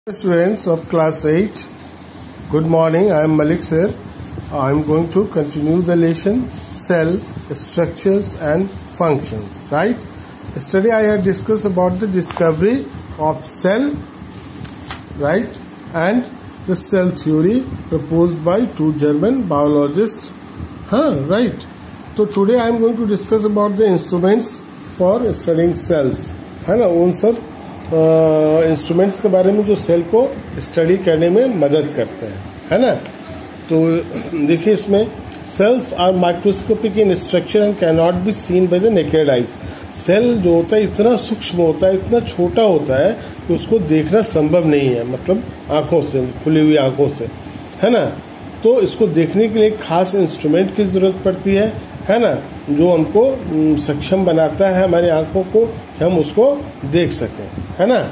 Students of class 8, good morning. I am Malik sir. I am going to continue the lesson cell structures and functions. Right? Yesterday I had discussed about the discovery of cell, right, and the cell theory proposed by two German biologists. Right. So today I am going to discuss about the instruments for studying cells. है ना, उन सब instruments के बारे में जो cell को study करने में मदद करते हैं, है ना। तो देखिए इसमें cells are microscopic in structure and can not be seen by the naked eyes. Cell जो होता है इतना सूक्ष्म होता है, इतना छोटा होता है कि उसको देखना संभव नहीं है, मतलब आंखों से, खुली हुई आंखों से, है ना। तो इसको देखने के लिए खास इंस्ट्रूमेंट की जरूरत पड़ती है ना, जो हमको सक्षम बनाता है हमारी आंखों को, हम उसको देख सकें, है ना।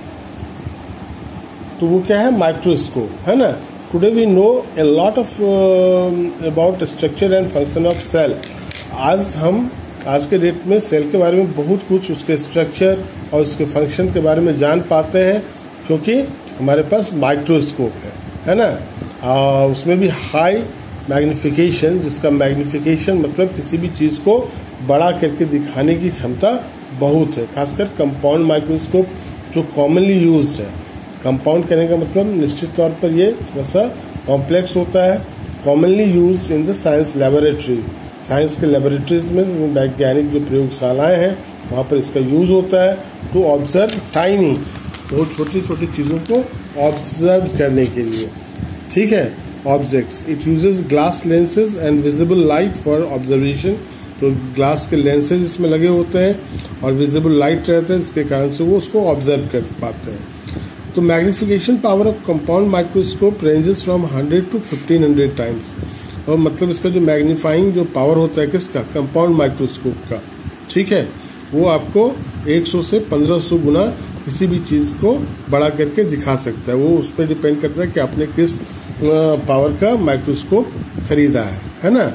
तो वो क्या है, माइक्रोस्कोप, है ना। Today we know a lot of about structure and function of cell. आज के डेट में सेल के बारे में बहुत कुछ, उसके स्ट्रक्चर और उसके फंक्शन के बारे में जान पाते हैं, क्योंकि हमारे पास माइक्रोस्कोप है ना। उसमें भी हाई मैग्निफिकेशन, जिसका मैग्निफिकेशन मतलब किसी भी चीज को बड़ा करके दिखाने की क्षमता बहुत है, खासकर कंपाउंड माइक्रोस्कोप जो कॉमनली यूज्ड है। कंपाउंड कहने का मतलब निश्चित तौर पर ये थोड़ा सा कॉम्प्लेक्स होता है। Commonly used in the science laboratory, science के लेबोरेटरीज में, वैज्ञानिक जो प्रयोगशालाएं हैं वहां पर इसका यूज होता है टू ऑब्जर्व टाइनी, बहुत छोटी छोटी चीजों को ऑब्जर्व करने के लिए, ठीक है, objects. It uses glass lenses and visible light for observation. तो ग्लास के लेंसेज इसमें लगे होते हैं और विजिबल लाइट रहता है, जिसके कारण से वो उसको ऑब्जर्व कर पाते हैं। तो magnification power of compound microscope ranges from 100 to 1500 times. और मतलब इसका जो मैग्नीफाइंग जो पावर होता है किसका, कंपाउंड माइक्रोस्कोप का, ठीक है, वो आपको 100 से 1500 गुना किसी भी चीज को बड़ा करके दिखा सकता है। वो उस पर डिपेंड करता है कि आपने किस पावर का माइक्रोस्कोप खरीदा है ना।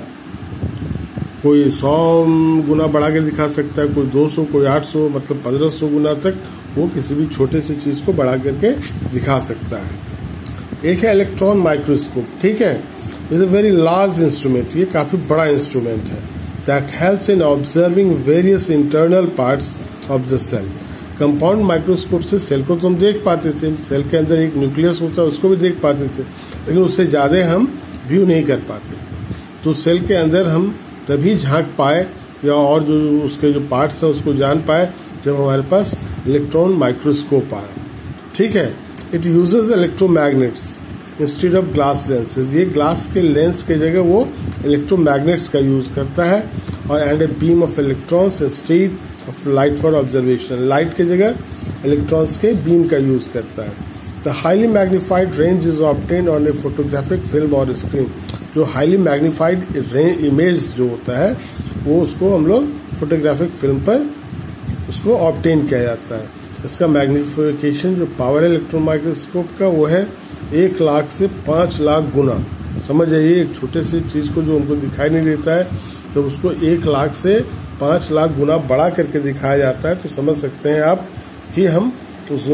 कोई 100 गुना बढ़ा के दिखा सकता है, कोई 200, कोई 800, मतलब 1500 गुना तक वो किसी भी छोटे सी चीज को बढ़ा करके दिखा सकता है। एक है इलेक्ट्रॉन माइक्रोस्कोप, ठीक है, is a very large instrument, ये काफी बड़ा इंस्ट्रूमेंट है। That helps in observing various internal parts of the cell. Compound microscope से सेल को तो हम देख पाते थे, सेल के अंदर एक न्यूक्लियस होता है उसको भी देख पाते थे, लेकिन उससे ज्यादा हम व्यू नहीं कर पाते थे। तो सेल के अंदर हम तभी झांक पाए या और जो उसके जो पार्ट्स है उसको जान पाए जब हमारे पास इलेक्ट्रॉन माइक्रोस्कोप आया, ठीक है। It uses electromagnets instead of glass lenses. ये ग्लास के लेंस के जगह वो इलेक्ट्रोमैग्नेट्स का यूज करता है, और and a beam of electrons instead of light for observation. Light के जगह इलेक्ट्रॉन्स के बीम का यूज करता है। The highly magnified range is obtained on a photographic film और स्क्रीन। जो हाईली मैग्निफाइड इमेज जो होता है वो उसको हम लोग फोटोग्राफिक फिल्म पर उसको ऑब्टेन किया जाता है। इसका मैग्निफिकेशन जो पावर है इलेक्ट्रॉन माइक्रोस्कोप का वो है 1 लाख से 5 लाख गुना। समझ जाइए, एक छोटे सी चीज को जो हमको दिखाई नहीं देता है, तो उसको 1 लाख से 5 लाख गुना बड़ा करके दिखाया जाता है। तो समझ सकते हैं आप कि हम उस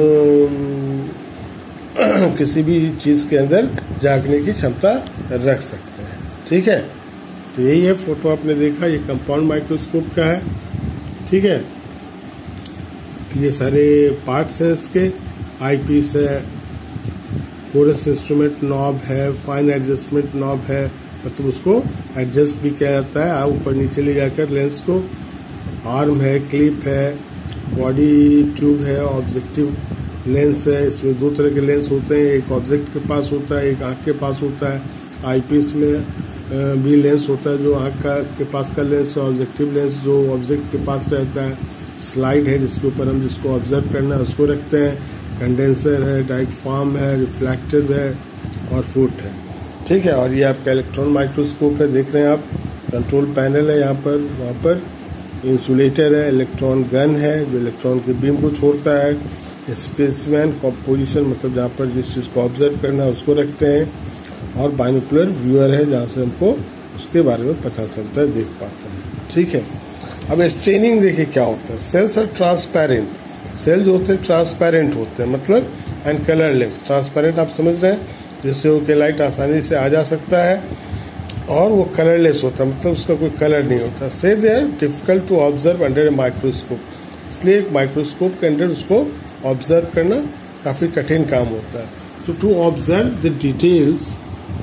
किसी भी चीज के अंदर झांकने की क्षमता रख सकते हैं, ठीक है। तो यही है, फोटो आपने देखा, ये कंपाउंड माइक्रोस्कोप का है, ठीक है। ये सारे पार्ट्स हैं इसके, आईपीस है, कोरस इंस्ट्रूमेंट नॉब है, फाइन एडजस्टमेंट नॉब है, मतलब उसको एडजस्ट भी किया जाता है ऊपर नीचे ले जाकर लेंस को। आर्म है, क्लिप है, बॉडी ट्यूब है, ऑब्जेक्टिव लेंस है। इसमें 2 तरह के लेंस होते हैं, एक ऑब्जेक्ट के पास होता है, एक आंख के पास होता है। आईपीस में भी लेंस होता है जो आंख के पास का लेंस है, ऑब्जेक्टिव लेंस जो ऑब्जेक्ट के पास रहता है। स्लाइड है जिसके ऊपर हम जिसको ऑब्जर्व करना है उसको रखते हैं। कंडेंसर है, डायफ्राम है, रिफ्लेक्टिव है और फुट है, ठीक है। और ये आपका इलेक्ट्रॉन माइक्रोस्कोप है, देख रहे हैं आप। कंट्रोल पैनल है यहाँ पर, वहाँ पर इंसुलेटर है, इलेक्ट्रॉन गन है जो इलेक्ट्रॉन के बीम को छोड़ता है। स्पेसमैन पोजीशन, मतलब जहाँ पर जिस चीज को ऑब्जर्व करना है उसको रखते हैं। और बाइनोकुलर व्यूअर है जहाँ से हमको उसके बारे में पता चलता है, देख पाते हैं, ठीक है। अब स्टेनिंग देखिए क्या होता है। Sales are transparent. सेल जो होते हैं ट्रांसपेरेंट होते हैं, मतलब एंड कलरलेस। ट्रांसपेरेंट आप समझ रहे हैं, जिससे ओके लाइट आसानी से आ जा सकता है, और वो कलरलेस होता है, मतलब उसका कोई कलर नहीं होता। So they are difficult to observe under a microscope, इसलिए एक माइक्रोस्कोप के अंदर उसको ऑब्जर्व करना काफी कठिन काम होता है। तो टू ऑब्जर्व द डिटेल्स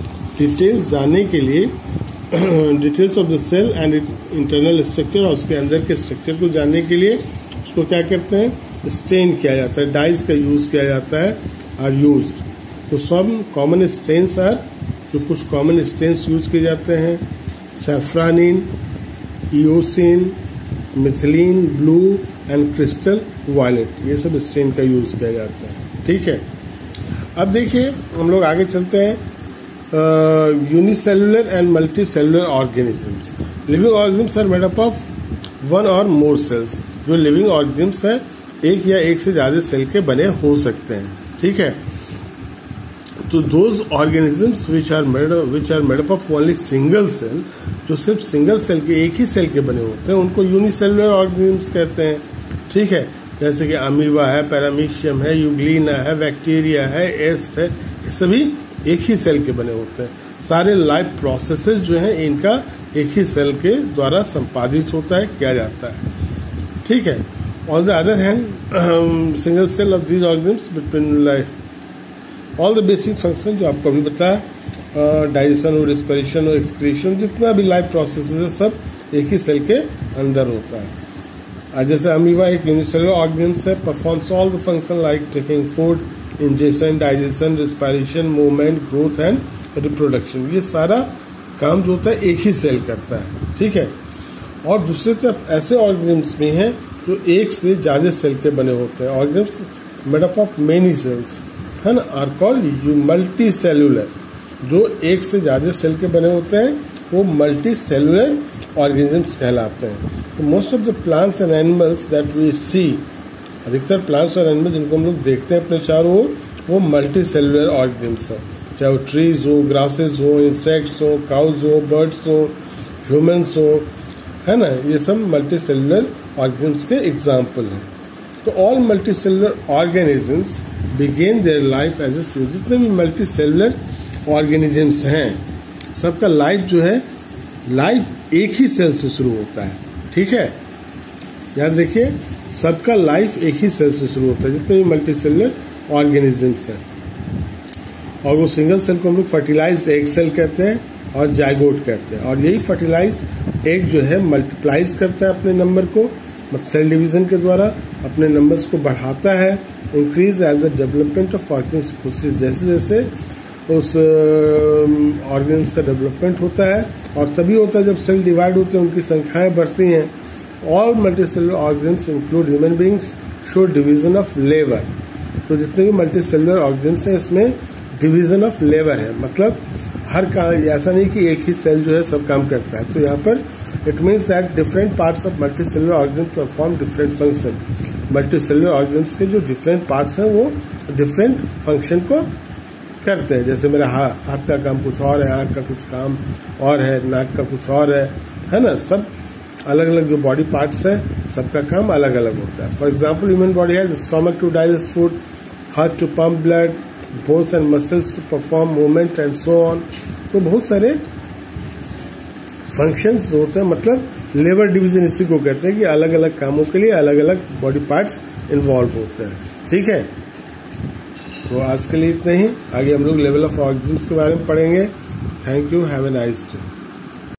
जानने के लिए, details of the cell and internal structure, और उसके अंदर के स्ट्रक्चर को जानने के लिए उसको क्या करते हैं, स्टेन किया जाता है, डाइज का यूज किया जाता है, आर यूज्ड। तो सम कॉमन स्टेन्स आर, जो कुछ कॉमन स्टेन्स यूज किए जाते हैं, safranin, eosin, methylene blue and crystal violet, ये सब स्टेन का यूज किया जाता है। ठीक है, अब देखिए हम लोग आगे चलते हैं। Unicellular and multi cellular organisms. Living organisms are made up of one or more cells. जो लिविंग ऑर्गेनिजम्स हैं एक या एक से ज्यादा सेल के बने हो सकते हैं। ठीक है, तो those organisms which are made up of only single cell, जो सिर्फ सिंगल सेल के, एक ही सेल के बने होते हैं, उनको यूनिसेलुलर ऑर्गेनिजम्स कहते हैं। ठीक है, जैसे कि अमीबा है, पैरामीशियम है, यूग्लिना है, बैक्टीरिया है, एस्ट है, ये सभी एक ही सेल के बने होते हैं। सारे लाइफ प्रोसेसेस जो हैं इनका एक ही सेल के द्वारा संपादित होता है, किया जाता है। ठीक है, on the other hand single cell of these organisms between life all the basic function जो आपको अभी बताया, डाइजेशन और रेस्पिरेशन और एक्सक्रीशन, जितना भी लाइफ प्रोसेस है सब एक ही सेल के अंदर होता है। जैसे अमीबा एक यूनिसेलुलर ऑर्गेनिज्म है, performs all the function like taking food, ingestion, digestion, respiration, movement, growth and reproduction. ये सारा काम जो होता है एक ही सेल करता है। ठीक है, और दूसरे तरफ ऐसे ऑर्गेनिजम्स भी हैं जो एक से ज्यादा सेल के बने होते हैं। Organisms made up of many cells है ना, आर कॉल्ड मल्टी सेलुलर। जो एक से ज्यादा सेल के बने होते हैं वो मल्टी सेलुलर ऑर्गेनिजम्स कहलाते हैं। तो most of the plants and animals that we see, अधिकतर प्लांट्स और एनिमल जिनको हम लोग देखते हैं अपने चारों ओर, वो मल्टी सेलुलर ऑर्गेनिजम्स है। चाहे वो ट्रीज हो, ग्रासेस हो, इंसेक्ट्स हो, काउज हो, बर्ड्स हो, ह्यूमंस हो, है ना, ये सब मल्टी सेलुलर ऑर्गेनिजम्स के एग्जाम्पल हैं। तो all multi cellular organisms begin their life as a cell. जितने भी मल्टी सेलुलर ऑर्गेनिजम्स हैं सबका लाइफ जो है, लाइफ एक ही सेल से शुरू होता है। ठीक है, याद रखिए, सबका लाइफ एक ही सेल से शुरू होता है, जितने भी मल्टी सेलुलर ऑर्गेनिजम्स हैं। और वो सिंगल सेल को हम लोग फर्टिलाइज्ड एग सेल कहते हैं और जाइगोट कहते हैं। और यही फर्टिलाइज्ड एग जो है मल्टीप्लाइज करता है अपने नंबर को, मतलब सेल डिवीजन के द्वारा अपने नंबर्स को बढ़ाता है, increase as the development of organism. जैसे जैसे उस ऑर्गेनिज्म का डेवलपमेंट होता है, और तभी होता है जब सेल डिवाइड होते हैं, उनकी संख्याएं बढ़ती हैं। All multicellular organism include human beings show division of labour. तो जितने भी मल्टीसेलुलर ऑर्गेनिज्म हैं इसमें डिवीजन ऑफ लेबर है, मतलब हर काम, ऐसा नहीं कि एक ही सेल जो है सब काम करता है। तो यहाँ पर it means that different parts of multicellular organism perform different function. Multicellular organism के जो डिफरेंट पार्ट्स हैं वो डिफरेंट फंक्शन को करते हैं। जैसे मेरा हाथ का काम कुछ और है, आंख का कुछ काम और है, नाक का कुछ और है ना, सब अलग अलग जो बॉडी पार्ट्स हैं सबका काम अलग अलग होता है। For example, human body has stomach to digest food, heart to pump blood, bones and muscles to perform movement and so on. तो बहुत सारे फंक्शंस होते हैं, मतलब लेबर डिवीजन इसी को कहते हैं कि अलग अलग कामों के लिए अलग अलग बॉडी पार्ट्स इन्वॉल्व होते हैं। ठीक है, तो आज के लिए इतना ही। आगे हम लोग लेवल ऑफ ऑर्गेनिज्म के बारे में पढ़ेंगे। Thank you, have a nice day.